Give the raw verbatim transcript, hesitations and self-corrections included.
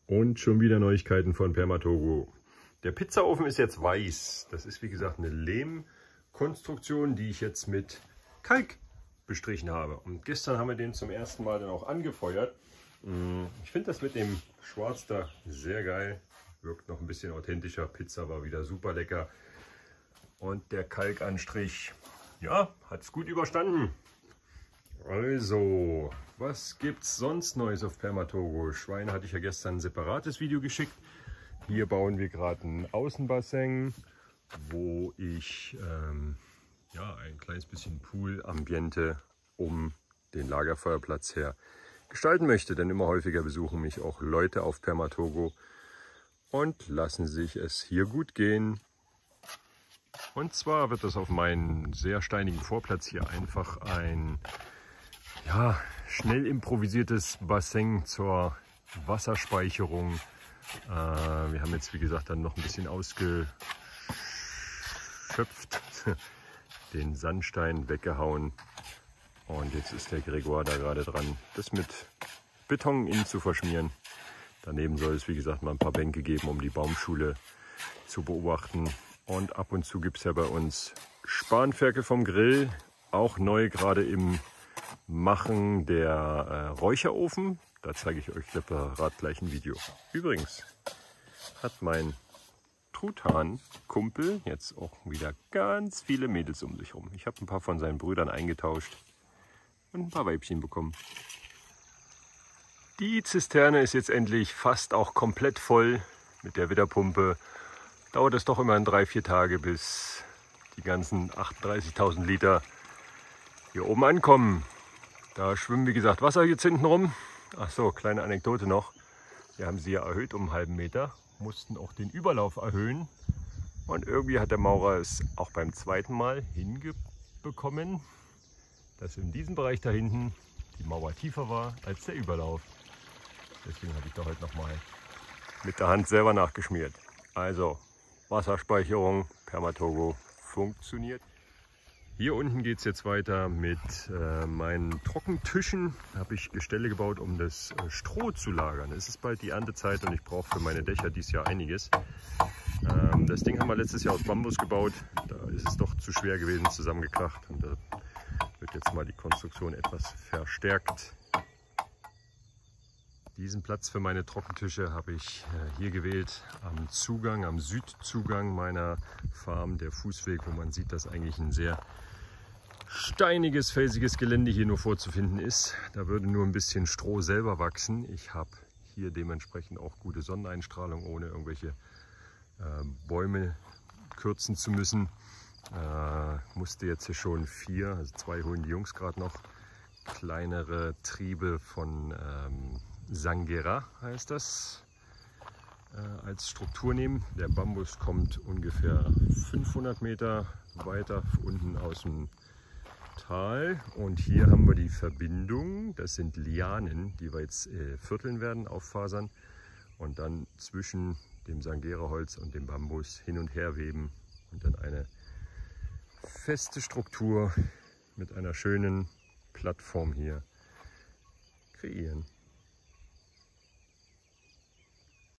Und schon wieder Neuigkeiten von Permatogo. Der Pizzaofen ist jetzt weiß. Das ist wie gesagt eine Lehmkonstruktion, die ich jetzt mit Kalk bestrichen habe. Und gestern haben wir den zum ersten Mal dann auch angefeuert. Ich finde das mit dem Schwarz da sehr geil. Wirkt noch ein bisschen authentischer. Pizza war wieder super lecker. Und der Kalkanstrich, ja, hat es gut überstanden. Also, was gibt's sonst Neues auf Permatogo? Schweine hatte ich ja gestern ein separates Video geschickt. Hier bauen wir gerade ein Außenbassin, wo ich ähm, ja, ein kleines bisschen Pool-Ambiente um den Lagerfeuerplatz her gestalten möchte. Denn immer häufiger besuchen mich auch Leute auf Permatogo und lassen sich es hier gut gehen. Und zwar wird das auf meinen sehr steinigen Vorplatz hier einfach ein ja, schnell improvisiertes Bassin zur Wasserspeicherung. Äh, wir haben jetzt wie gesagt dann noch ein bisschen ausgeschöpft, den Sandstein weggehauen und jetzt ist der Gregor da gerade dran, das mit Beton innen zu verschmieren. Daneben soll es wie gesagt mal ein paar Bänke geben, um die Baumschule zu beobachten. Und ab und zu gibt es ja bei uns Spanferkel vom Grill, auch neu gerade im Machen der äh, Räucherofen. Da zeige ich euch separat gleich ein Video. Übrigens hat mein Truthahn-Kumpel jetzt auch wieder ganz viele Mädels um sich rum. Ich habe ein paar von seinen Brüdern eingetauscht und ein paar Weibchen bekommen. Die Zisterne ist jetzt endlich fast auch komplett voll mit der Widderpumpe. Dauert es doch immer drei, vier Tage, bis die ganzen achtunddreißigtausend Liter hier oben ankommen. Da schwimmen wie gesagt Wasser jetzt hinten rum. Ach so, kleine Anekdote noch. Wir haben sie ja erhöht um einen halben Meter, mussten auch den Überlauf erhöhen. Und irgendwie hat der Maurer es auch beim zweiten Mal hinbekommen, dass in diesem Bereich da hinten die Mauer tiefer war als der Überlauf. Deswegen habe ich da heute nochmal mit der Hand selber nachgeschmiert. Also Wasserspeicherung Permatogo funktioniert. Hier unten geht es jetzt weiter mit äh, meinen Trockentischen. Da habe ich Gestelle gebaut, um das äh, Stroh zu lagern. Es ist bald die Erntezeit und ich brauche für meine Dächer dieses Jahr einiges. Ähm, das Ding haben wir letztes Jahr aus Bambus gebaut. Da ist es doch zu schwer gewesen, zusammengekracht. Und da wird jetzt mal die Konstruktion etwas verstärkt. Diesen Platz für meine Trockentische habe ich äh, hier gewählt am Zugang, am Südzugang meiner Farm, der Fußweg, wo man sieht, dass eigentlich ein sehr steiniges, felsiges Gelände hier nur vorzufinden ist. Da würde nur ein bisschen Stroh selber wachsen. Ich habe hier dementsprechend auch gute Sonneneinstrahlung, ohne irgendwelche äh, Bäume kürzen zu müssen. Äh, musste jetzt hier schon vier, also zwei holen die Jungs gerade noch, kleinere Triebe von ähm, Sangera heißt das, äh, als Struktur nehmen. Der Bambus kommt ungefähr fünfhundert Meter weiter unten aus dem Tal und hier haben wir die Verbindung, das sind Lianen, die wir jetzt äh, vierteln werden, auffasern und dann zwischen dem Sangera-Holz und dem Bambus hin und her weben und dann eine feste Struktur mit einer schönen Plattform hier kreieren.